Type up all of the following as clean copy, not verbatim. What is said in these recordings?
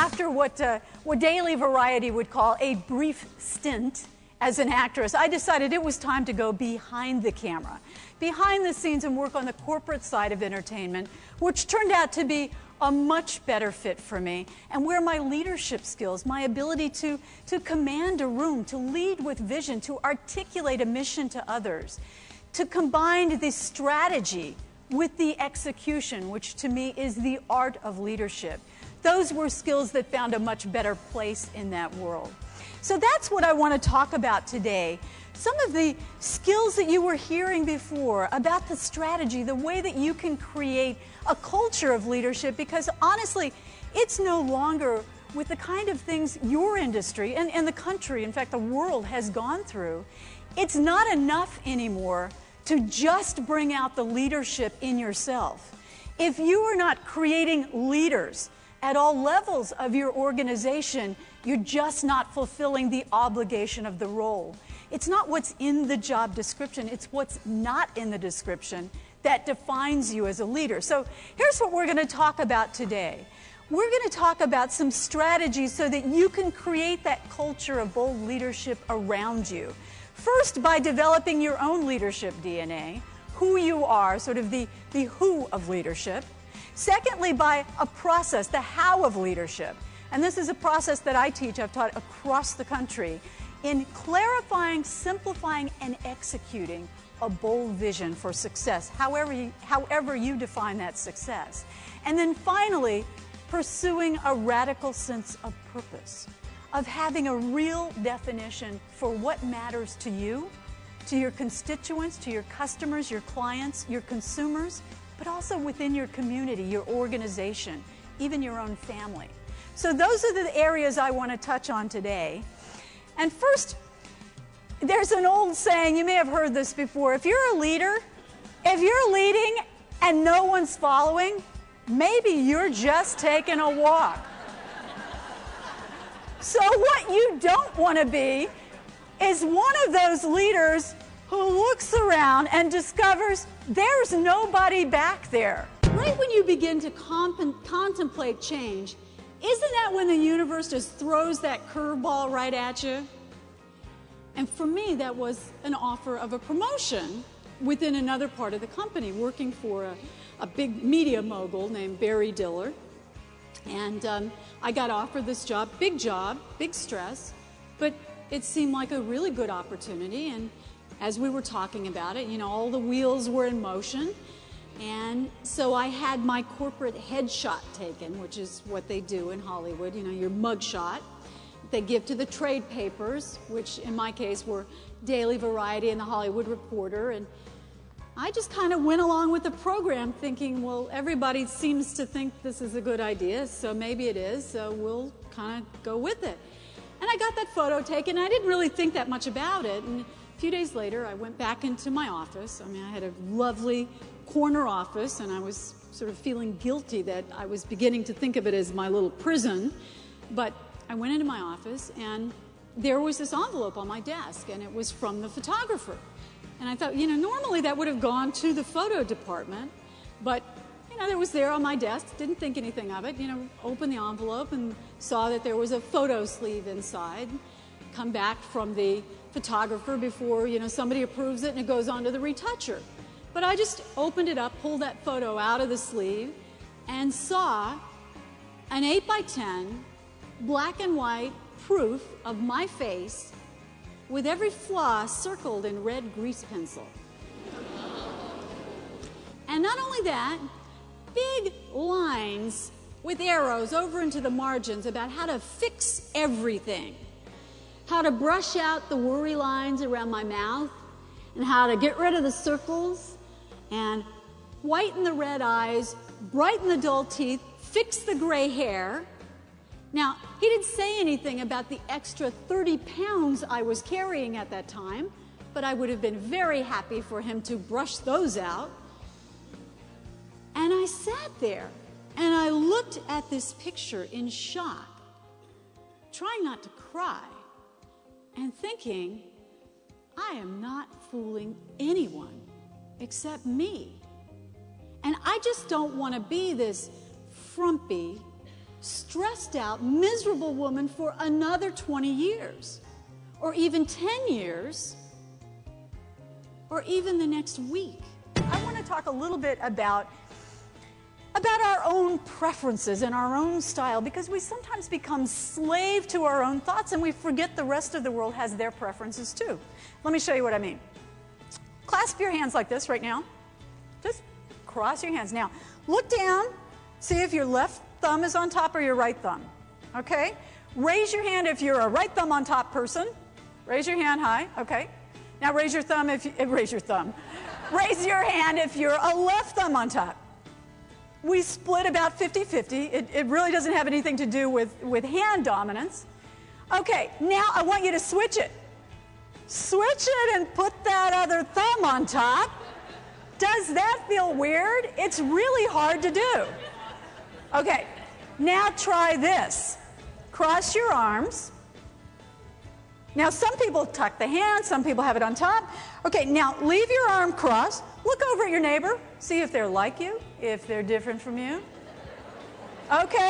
after what Daily Variety would call a brief stint as an actress, I decided it was time to go behind the camera, behind the scenes, and work on the corporate side of entertainment, which turned out to be a much better fit for me, and where my leadership skills, my ability to command a room, to lead with vision, to articulate a mission to others, to combine the strategy with the execution, which to me is the art of leadership. Those were skills that found a much better place in that world. So that's what I want to talk about today. Some of the skills that you were hearing before about the strategy, the way that you can create a culture of leadership, because honestly, it's no longer with the kind of things your industry and the country, in fact the world, has gone through. It's not enough anymore to just bring out the leadership in yourself. If you are not creating leaders at all levels of your organization, you're just not fulfilling the obligation of the role. It's not what's in the job description, it's what's not in the description that defines you as a leader. So here's what we're going to talk about today. We're going to talk about some strategies so that you can create that culture of bold leadership around you. First, by developing your own leadership DNA, who you are, sort of the who of leadership. Secondly, by a process, the how of leadership. And this is a process that I teach, I've taught across the country, in clarifying, simplifying, and executing a bold vision for success, however you define that success. And then finally, pursuing a radical sense of purpose, of having a real definition for what matters to you, to your constituents, to your customers, your clients, your consumers, but also within your community, your organization, even your own family. So those are the areas I want to touch on today. And first, there's an old saying, you may have heard this before, if you're a leader, if you're leading and no one's following, maybe you're just taking a walk. So what you don't want to be is one of those leaders who looks around and discovers there's nobody back there. Right when you begin to contemplate change, isn't that when the universe just throws that curveball right at you? And for me, that was an offer of a promotion within another part of the company, working for a big media mogul named Barry Diller. And I got offered this job, big stress, but it seemed like a really good opportunity. And as we were talking about it, you know, all the wheels were in motion. And so I had my corporate headshot taken, which is what they do in Hollywood, you know, your mugshot. They give to the trade papers, which in my case were Daily Variety and the Hollywood Reporter. And I just kind of went along with the program thinking, well, everybody seems to think this is a good idea, so maybe it is, so we'll kind of go with it. And I got that photo taken. I didn't really think that much about it. And a few days later, I went back into my office. I mean, I had a lovely corner office, and I was sort of feeling guilty that I was beginning to think of it as my little prison. But I went into my office, and there was this envelope on my desk, and it was from the photographer. And I thought, you know, normally that would have gone to the photo department, but, you know, it was there on my desk, didn't think anything of it, you know, opened the envelope and saw that there was a photo sleeve inside. Come back from the photographer before, you know, somebody approves it and it goes on to the retoucher. But I just opened it up, pulled that photo out of the sleeve, and saw an 8x10 black and white proof of my face with every flaw circled in red grease pencil. And not only that, big lines with arrows over into the margins about how to fix everything, how to brush out the worry lines around my mouth, and how to get rid of the circles, and whiten the red eyes, brighten the dull teeth, fix the gray hair. Now, he didn't say anything about the extra 30 pounds I was carrying at that time, but I would have been very happy for him to brush those out. And I sat there, and I looked at this picture in shock, trying not to cry, and thinking, I am not fooling anyone except me. And I just don't want to be this frumpy, stressed out, miserable woman for another 20 years, or even 10 years, or even the next week. I want to talk a little bit about our own preferences and our own style, because we sometimes become slave to our own thoughts and we forget the rest of the world has their preferences too. Let me show you what I mean. Clasp your hands like this right now. Just cross your hands. Now, look down. See if your left thumb is on top or your right thumb. Okay? Raise your hand if you're a right thumb on top person. Raise your hand high. Okay. Now raise your thumb if you, raise your thumb. Raise your hand if you're a left thumb on top. We split about 50-50. It really doesn't have anything to do with hand dominance. Okay, now I want you to switch it. Switch it and put that other thumb on top. Does that feel weird? It's really hard to do. Okay, now try this. Cross your arms. Now some people tuck the hand, some people have it on top. Okay, now leave your arm crossed. Look over at your neighbor. See if they're like you, if they're different from you. Okay.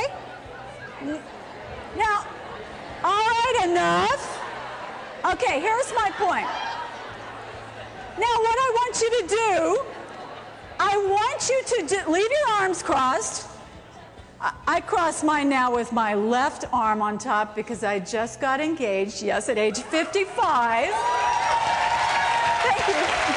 Now, all right, enough. Okay, here's my point. Now what I want you to do, I want you to leave your arms crossed. I cross mine now with my left arm on top because I just got engaged, yes, at age 55. Thank you.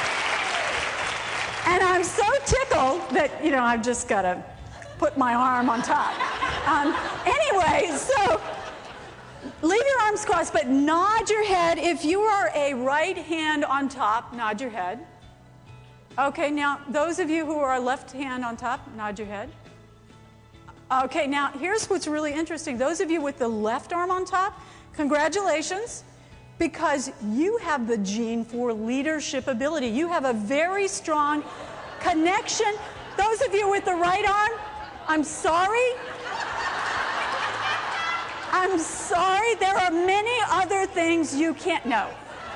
And I'm so tickled that, you know, I've just got to put my arm on top. Anyway, so leave your arms crossed, but nod your head. If you are a right hand on top, nod your head. Okay, now those of you who are left hand on top, nod your head. Okay, now here's what's really interesting. Those of you with the left arm on top, congratulations, because you have the gene for leadership ability. You have a very strong connection. Those of you with the right arm, I'm sorry. I'm sorry. There are many other things you can't know.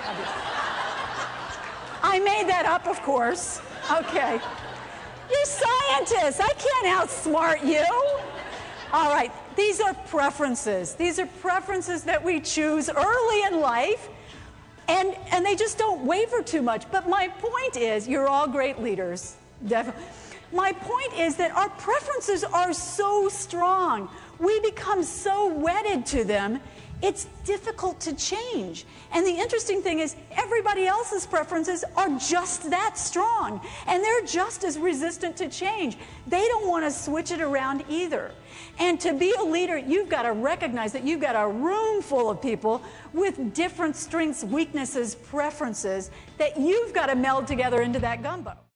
I made that up, of course. Okay. You're scientists. I can't outsmart you. All right. These are preferences. These are preferences that we choose early in life, and they just don't waver too much. But my point is, you're all great leaders, definitely. My point is that our preferences are so strong. We become so wedded to them, it's difficult to change. And the interesting thing is, everybody else's preferences are just that strong, and they're just as resistant to change. They don't want to switch it around either. And to be a leader, you've got to recognize that you've got a room full of people with different strengths, weaknesses, preferences that you've got to meld together into that gumbo.